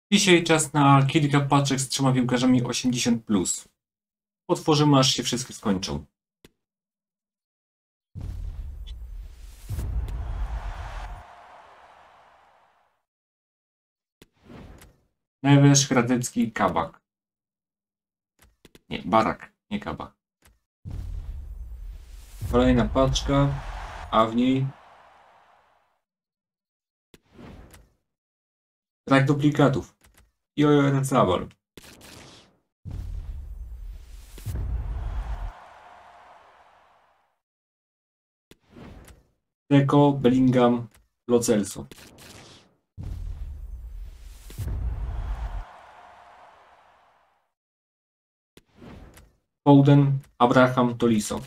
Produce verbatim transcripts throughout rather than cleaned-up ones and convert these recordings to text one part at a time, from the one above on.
Dzisiaj czas na kilka paczek z trzema piłkarzami osiemdziesiąt plus. Otworzymy, aż się wszystkie skończą. Neves, Radycki, Kabak. Nie, Barak, nie Kabak. Kolejna paczka, a w niej brak duplikatów i Oyarzabal. Deco, Bellingham, Lo Celso. Foden, Abraham, Tolisso.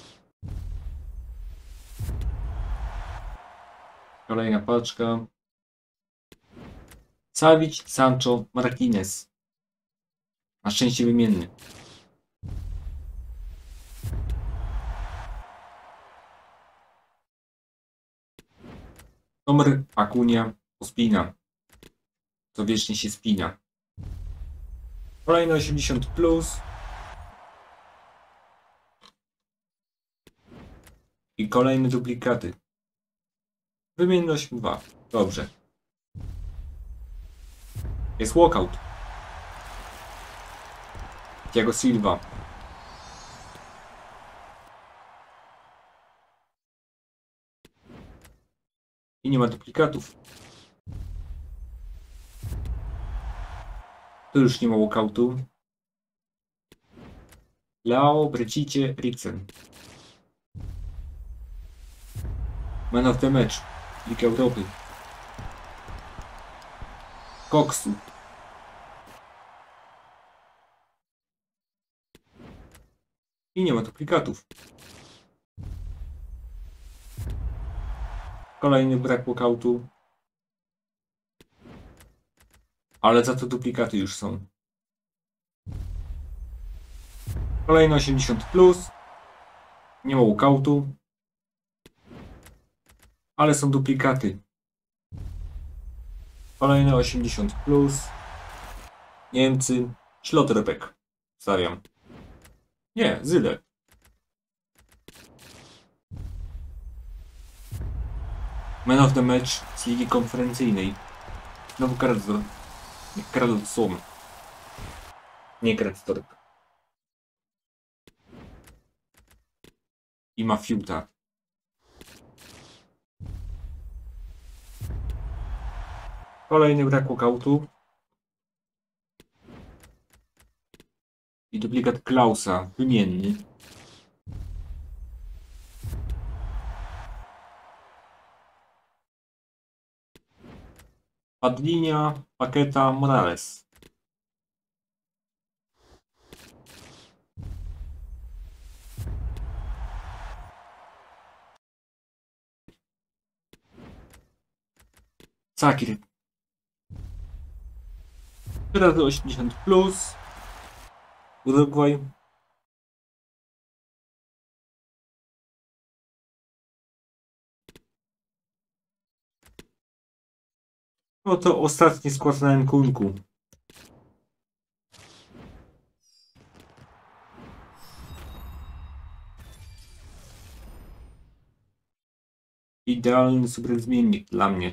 Kolejna paczka. Savic, Sancho, Martinez. Na szczęście wymienny. Numer Acuna, Ospina. To wiecznie się spina. Kolejny osiemdziesiąt plus. I kolejne duplikaty. Wymienność dwa. Dobrze. Jest walkout. Thiago Silva. I nie ma duplikatów. Tu już nie ma walkoutu. Leao, Brecicie, Eriksen. Man of the match. Ligi Europy. Koksu. I nie ma duplikatów. Kolejny brak walkoutu. Ale za to duplikaty już są. Kolejny osiemdziesiąt plus. Nie ma walkoutu. Ale są duplikaty. Kolejny osiemdziesiąt plus. Niemcy. Schlotterbeck. Stawiam. Nie, Zyle. Man of the match z ligi konferencyjnej. Znowu Kradzor. Nie, Kradzor. Nie Kradzor. I ma Fiuta. Kolejny brak walkoutu. I duplikat Klausa, wymienny. Padlinia, Paqueta, Morales. Sakir. Teraz do osiemdziesiąt plus. Urugwaj. No to ostatni skład na Nkunku. Idealny super zmiennik dla mnie.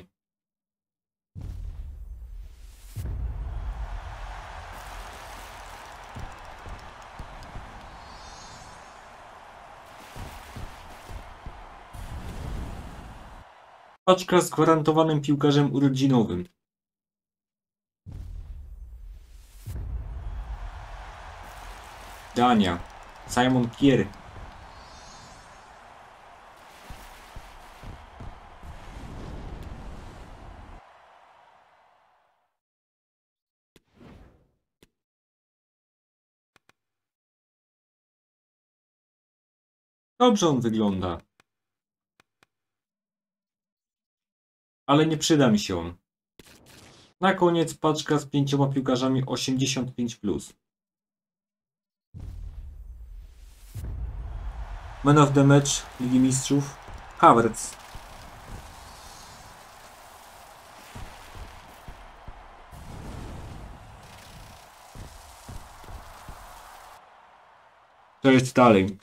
Paczka z gwarantowanym piłkarzem urodzinowym. Dania. Simon Kjær. Dobrze on wygląda. Ale nie przyda mi się on. Na koniec paczka z pięcioma piłkarzami osiemdziesiąt pięć plus. Man of the match Ligi Mistrzów Havertz. To jest dalej.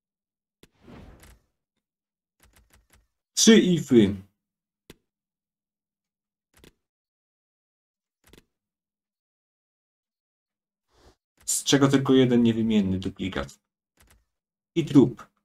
Trzy ify. Z czego tylko jeden niewymienny duplikat. I trup.